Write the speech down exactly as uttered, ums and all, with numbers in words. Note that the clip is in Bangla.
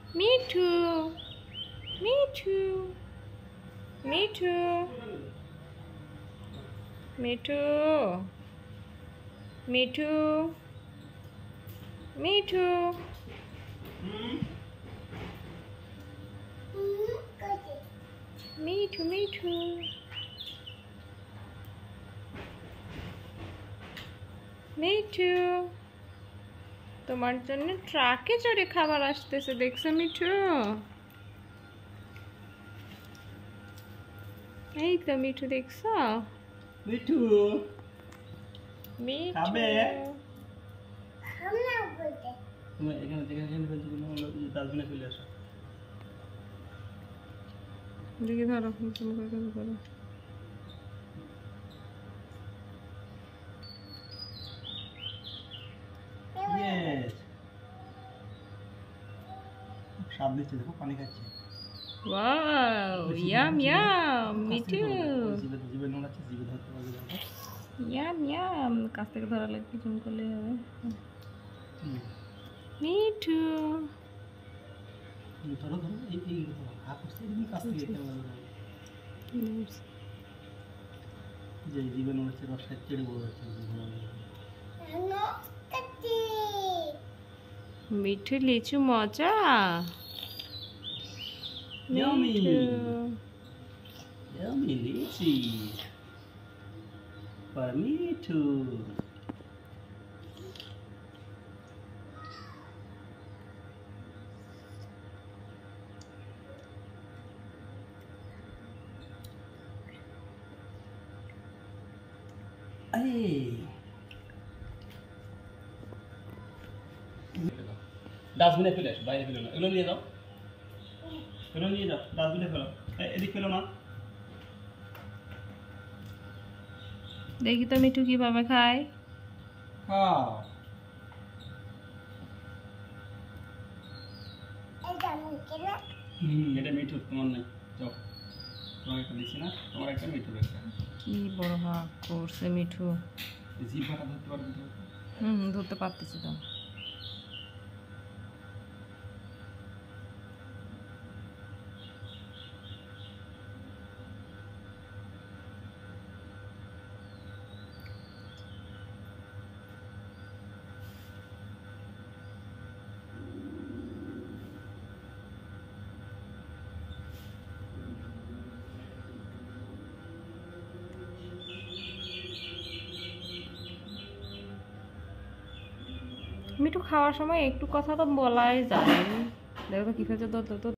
মিঠু মিঠু মিঠু মিঠু মিঠু মিঠু মিঠু মিঠু মিঠু তোমার জন্য ট্রাকে চড়ে খাবার আসতেছে দেখছো মিঠু এই তো মিঠু দেখছো মিঠু মিঠু খাবে আমরা বলতে তুমি এখানে থেকে এখানে ফেলছো কোনো ডাস্টবিনে ফেলে আসো দেখি ধরো তুমি করে করো ইয়েস সাপ দিচ্ছে দেখো পানি খাচ্ছে ওয়াও ইয়াম ইয়াম মিঠু জিভে জিভে নোংরা আছে জিভে ধরতে পারবে না ইয়াম ইয়াম কাছ থেকে ধরা লাগবে জুম করলে হবে মিঠু ধরো ধরো এই এই হাত করতে এমনি কাছ থেকে খেলা যে জিভে নোংরা আছে রস খাচ্ছে চেড়ে বড় হচ্ছে মিঠু লিচু মজা Yummy! Yummy lychee! For me too! Hey! ডাস্টবিনে ফেলে আসো বাইরে ফেলো না এগুলো নিয়ে যাও এগুলো নিয়ে যাও ডাস্টবিনে ফেলো এদিক ফেলো না দেখি তো মিঠু কিভাবে খায় খাও হুম এটা মিঠু তোমার নাই যাও তোমার একটা দিচ্ছি না তোমার একটা মিঠুর একটা কি বড় হাঁক করছে মিঠু জিভাটা ধরতে পারবে তো হুম ধরতে পারতেছি তো মিঠু খাওয়ার সময় একটু কথা তো বলাই যায় দেখো কি ফেলছে তো